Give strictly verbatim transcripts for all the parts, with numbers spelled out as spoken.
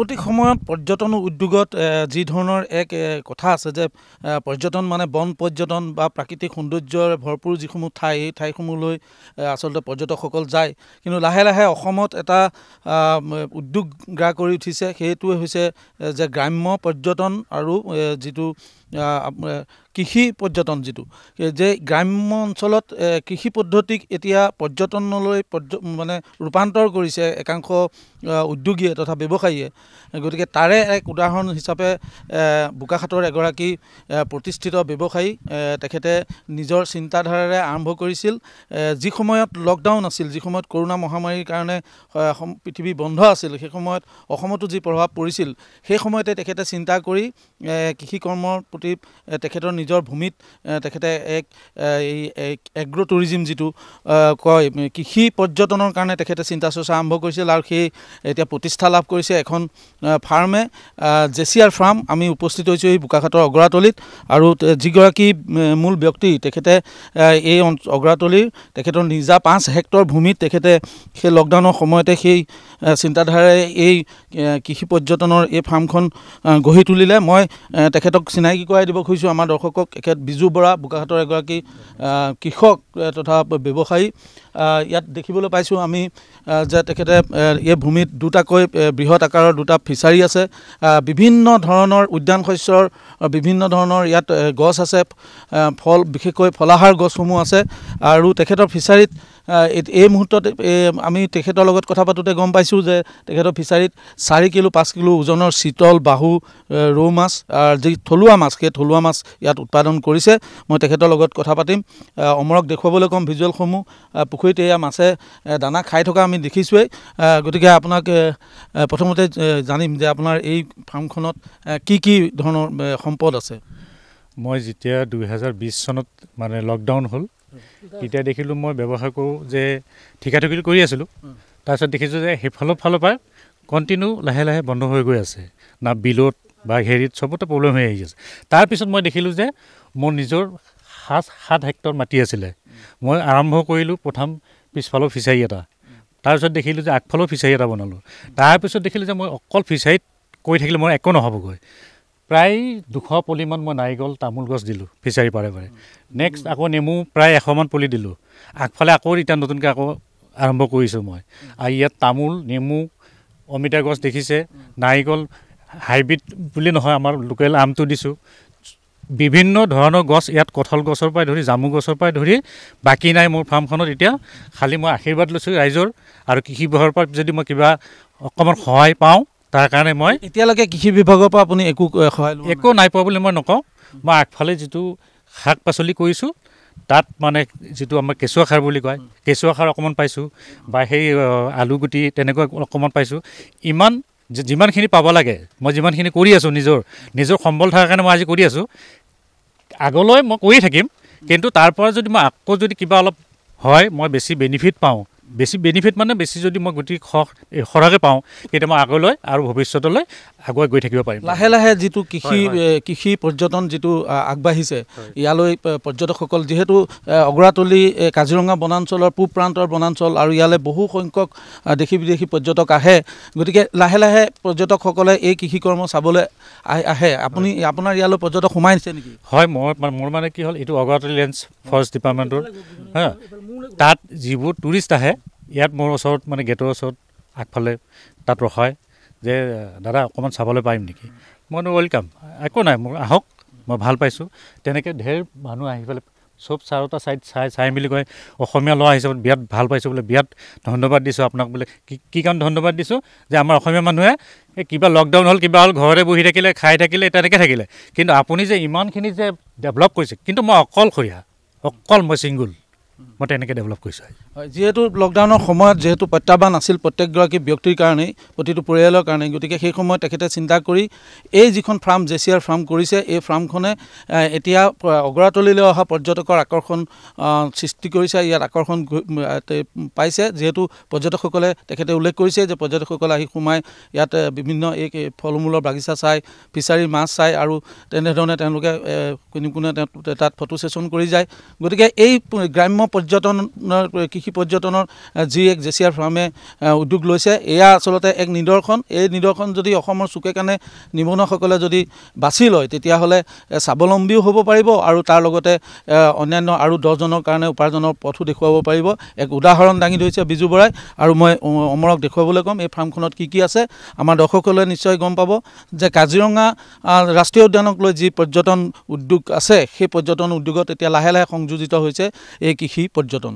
সাম্প্ৰতিক সময়ত পৰ্যটন উদ্যোগত যি ধৰণৰ এক কথা আছে যে পৰ্যটন মানে বন পৰ্যটন বা প্ৰাকৃতিক সৌন্দৰ্যৰে ভৰপূৰ যিসমূহ ঠাই এই ঠাইসমূহলৈ আচলতে পৰ্যটকসকল যায় কিন্তু লাহে লাহে অসমত এটা উদ্যোগ গ্ৰা কৰি উঠিছে সেইটোৱে হৈছে যে গ্ৰাম্য পৰ্যটন আৰু যিটো কৃষি পৰ্যটন যিটো যে গ্ৰাম্য অঞ্চলত কৃষি পদ্ধতিক এতিয়া পৰ্যটনলৈ মানে ৰূপান্তৰ কৰিছে একাংশ উদ্যোগীয়ে তথা ব্যৱসায়ীয়ে গতিকে তাৰে এক উদাহৰণ হিচাপে বোকাখাটৰ এগৰাকী প্ৰতিষ্ঠিত ব্যৱসায়ী তেখেতে নিজৰ চিন্তাধাৰাৰে আৰম্ভ কৰিছিল যি সময়ত লকডাউন আছিল যি সময়ত কৰোনা মহামাৰীৰ কাৰণে পৃথিৱী বন্ধ আছিল সেই সময়ত অসমতো যি প্ৰভাৱ পৰিছিল সেই সময়তে তেখেতে চিন্তা কৰি কৃষি কৰ্মৰ প্ৰতি তেখেতৰ নিজৰ ভূমিত তেখেতে এক এই এগ্ৰ টুৰিজিম যিটো কয় কৃষি পৰ্যটনৰ কাৰণে তেখেতে চিন্তা চৰ্চা আৰম্ভ কৰিছিল আৰু সেই এতিয়া প্ৰতিষ্ঠা লাভ কৰিছে এখন ফাৰ্মে জেচিয়াৰ ফাৰ্ম আমি উপস্থিত হৈছোঁ এই বোকাখাটৰ অগ্ৰাতলিত আৰু যিগৰাকী মূল ব্যক্তি তেখেতে এই অগ্ৰাতলিৰ তেখেতৰ নিজা পাঁচ হেক্টৰ ভূমিত তেখেতে সেই লকডাউনৰ সময়তে সেই চিন্তাধাৰাৰে এই কৃষি পৰ্যটনৰ এই ফাৰ্মখন গঢ়ি তুলিলে মই তেখেতক চিনাকি কৰাই দিব খুজিছোঁ আমাৰ দৰ্শকক তেখেত বিজু বৰা বোকাখাটৰ এগৰাকী কৃষক তথা ব্যৱসায়ী ইয়াত দেখিবলৈ পাইছোঁ আমি যে তেখেতে এই ভূমিত দুটাকৈ বৃহৎ আকাৰৰ দুটা ফিচাৰী আছে বিভিন্ন ধৰণৰ উদ্যান শস্যৰ বিভিন্ন ধৰণৰ ইয়াত গছ আছে ফল বিশেষকৈ ফলাহাৰ গছসমূহ আছে আৰু তেখেতৰ ফিচাৰীত এই মুহূৰ্তত আমি তেখেতৰ লগত কথা পাতোঁতে গম পাইছোঁ যে তেখেতৰ ফিচাৰীত চাৰি কিলো পাঁচ কিলো ওজনৰ চিতল বাহু ৰৌ মাছ যি থলুৱা মাছ সেই থলুৱা মাছ ইয়াত উৎপাদন কৰিছে মই তেখেতৰ লগত কথা পাতিম অমৰক দেখুৱাবলৈ ক'ম ভিজুৱেলসমূহ পুখুৰীত এয়া মাছে দানা খাই থকা আমি দেখিছোঁৱেই গতিকে আপোনাক প্ৰথমতে জানিম যে আপোনাৰ এই ফাৰ্মখনত কি কি ধৰণৰ সম্পদ আছে মই যেতিয়া দুহেজাৰ বিছ চনত মানে লকডাউন হ'ল তেতিয়া দেখিলোঁ মই ব্যৱসায় কৰোঁ যে ঠিকা ঠিকি কৰি আছিলোঁ তাৰপিছত দেখিছোঁ যে সেইফালৰ ফালৰ পৰা কণ্টিনিউ লাহে লাহে বন্ধ হৈ গৈ আছে না বিলত বা হেৰিত চবতে প্ৰব্লেম হৈ আহি আছে তাৰপিছত মই দেখিলোঁ যে মোৰ নিজৰ সাত সাত হেক্টৰ মাটি আছিলে মই আৰম্ভ কৰিলোঁ প্ৰথম পিছফালৰ ফিচাৰী এটা তাৰপিছত দেখিলোঁ যে আগফালৰ ফিচাৰী এটা বনালোঁ তাৰপিছত দেখিলোঁ যে মই অকল ফিচাৰীত কৰি থাকিলে মই একো নহ'বগৈ প্ৰায় দুশ পুলিমান মই নাৰিকল তামোল গছ দিলোঁ ফিচাৰী পাৰে পাৰে নেক্সট আকৌ নেমু প্ৰায় এশমান পুলি দিলোঁ আগফালে আকৌ এতিয়া নতুনকৈ আকৌ আৰম্ভ কৰিছোঁ মই আৰু ইয়াত তামোল নেমু অমিতা গছ দেখিছে নাৰিকল হাইব্ৰিড বুলি নহয় আমাৰ লোকেল আমটো দিছোঁ বিভিন্ন ধৰণৰ গছ ইয়াত কঁঠাল গছৰ পৰাই ধৰি জামু গছৰ পৰাই ধৰি বাকী নাই মোৰ ফাৰ্মখনত এতিয়া খালি মই আশীৰ্বাদ লৈছোঁ ৰাইজৰ আৰু কৃষি বিভাগৰ পৰা যদি মই কিবা অকণমান সহায় পাওঁ তাৰ কাৰণে মই এতিয়ালৈকে কৃষি বিভাগৰ পৰা আপুনি একো সহায় একো নাই পোৱা বুলি মই নকওঁ মই আগফালে যিটো শাক পাচলি কৰিছোঁ তাত মানে যিটো আমাৰ কেঁচুৱা সাৰ বুলি কয় কেঁচুৱা সাৰ অকণমান পাইছোঁ বা সেই আলু গুটি তেনেকুৱা অকণমান পাইছোঁ ইমান যিমানখিনি পাব লাগে মই যিমানখিনি কৰি আছোঁ নিজৰ নিজৰ সম্বল থকাৰ কাৰণে মই আজি কৰি আছোঁ আগলৈ মই কৰি থাকিম কিন্তু তাৰ পৰা যদি মই আকৌ যদি কিবা অলপ হয় মই বেছি বেনিফিট পাওঁ বেছি বেনিফিট মানে বেছি যদি মই গোটেই সৰহকৈ পাওঁ তেতিয়া মই আগলৈ আৰু ভৱিষ্যতলৈ আগুৱাই গৈ থাকিব পাৰিম লাহে লাহে যিটো কৃষি কৃষি পৰ্যটন যিটো আগবাঢ়িছে ইয়ালৈ পৰ্যটকসকল যিহেতু অগ্ৰাতলি কাজিৰঙা বনাঞ্চলৰ পূব প্ৰান্তৰ বনাঞ্চল আৰু ইয়ালৈ বহু সংখ্যক দেশী বিদেশী পৰ্যটক আহে গতিকে লাহে লাহে পৰ্যটকসকলে এই কৃষি কৰ্ম চাবলৈ আহে আপুনি আপোনাৰ ইয়ালৈ পৰ্যটক সোমাইছে নেকি হয় মই মোৰ মানে কি হ'ল এইটো অগ্ৰাতলি লেন্স ফৰেষ্ট ডিপাৰ্টমেণ্টৰ হা তাত যিবোৰ টুৰিষ্ট আহে ইয়াত মোৰ ওচৰত মানে গেটৰ ওচৰত আগফালে তাত ৰখায় যে দাদা অকণমান চাবলৈ পাৰিম নেকি মইনো ৱেলকাম একো নাই মোৰ আহক মই ভাল পাইছোঁ তেনেকৈ ঢেৰ মানুহ আহি পেলাই চব চাৰোটা চাইড চাই চাই মেলি কয় অসমীয়া ল'ৰা আহিছে বিৰাট ভাল পাইছোঁ বোলে বিৰাট ধন্যবাদ দিছোঁ আপোনাক বোলে কি কি কাৰণ ধন্যবাদ দিছোঁ যে আমাৰ অসমীয়া মানুহে এই কিবা লকডাউন হ'ল কিবা হ'ল ঘৰতে বহি থাকিলে খাই থাকিলে তেনেকৈ থাকিলে কিন্তু আপুনি যে ইমানখিনি যে ডেভেলপ কৰিছে কিন্তু মই অকলশৰীয়া অকল মই ছিংগুল মই তেনেকৈ ডেভেলপ কৰিছোঁ যিহেতু লকডাউনৰ সময়ত যিহেতু প্ৰত্যাহ্বান আছিল প্ৰত্যেকগৰাকী ব্যক্তিৰ কাৰণেই প্ৰতিটো পৰিয়ালৰ কাৰণে গতিকে সেই সময়ত তেখেতে চিন্তা কৰি এই যিখন ফাৰ্ম জেচিয়াৰ ফাৰ্ম কৰিছে এই ফাৰ্মখনে এতিয়া অগ্ৰাতলিলৈ অহা পৰ্যটকৰ আকৰ্ষণ সৃষ্টি কৰিছে ইয়াত আকৰ্ষণ পাইছে যিহেতু পৰ্যটকসকলে তেখেতে উল্লেখ কৰিছে যে পৰ্যটকসকলে আহি সোমাই ইয়াত বিভিন্ন এই ফল মূলৰ বাগিচা চাই ফিচাৰীৰ মাছ চাই আৰু তেনেধৰণে তেওঁলোকে কোনে কোনে তাত ফটো ছেশ্যন কৰি যায় গতিকে এই গ্ৰাম্য পৰ্যটনৰ কৃষি পৰ্যটনৰ যি এক জেচিয়াৰ ফাৰ্মে উদ্যোগ লৈছে এয়া আচলতে এক নিদৰ্শন। এই নিদৰ্শন যদি অসমৰ চুকে কাণে নিবনুৱাসকলে যদি বাছি লয় তেতিয়াহ'লে স্বাৱলম্বীও হ'ব পাৰিব আৰু তাৰ লগতে অন্যান্য আৰু দহজনৰ কাৰণে উপাৰ্জনৰ পথো দেখুৱাব পাৰিব। এক উদাহৰণ দাঙি ধৰিছে বিজু বৰাই আৰু মই অমৰক দেখুৱাবলৈ ক'ম এই ফাৰ্মখনত কি কি আছে। আমাৰ দৰ্শকসকলে নিশ্চয় গম পাব যে কাজিৰঙা ৰাষ্ট্ৰীয় উদ্যানক লৈ যি পৰ্যটন উদ্যোগ আছে সেই পৰ্যটন উদ্যোগত এতিয়া লাহে লাহে সংযোজিত হৈছে এই কৃষি পৰ্যটন।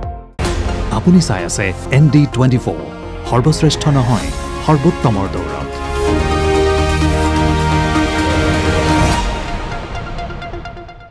আপুনি চাই আছে এন ডি টুৱেণ্টি ফ'ৰ, সৰ্বশ্ৰেষ্ঠ নহয় সৰ্বোত্তমৰ দৌৰত।